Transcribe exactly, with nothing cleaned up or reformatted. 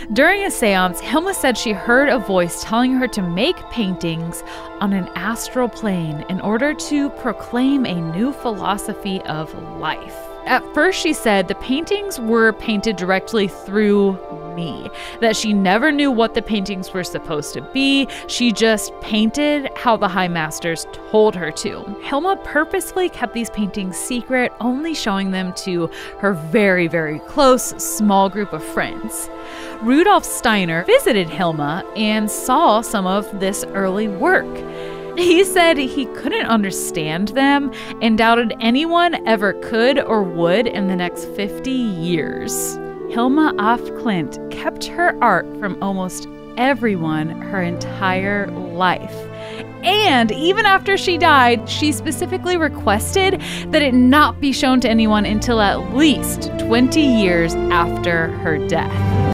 During a seance, Hilma said she heard a voice telling her to make paintings on an astral plane in order to proclaim a new philosophy of life. At first, she said the paintings were painted directly through me, that she never knew what the paintings were supposed to be. She just painted how the High Masters told her to. Hilma purposefully kept these paintings secret, only showing them to her very, very close, small group of friends. Rudolf Steiner visited Hilma and saw some of this early work. He said he couldn't understand them and doubted anyone ever could or would in the next fifty years. Hilma af Klint kept her art from almost everyone her entire life. And even after she died, she specifically requested that it not be shown to anyone until at least twenty years after her death.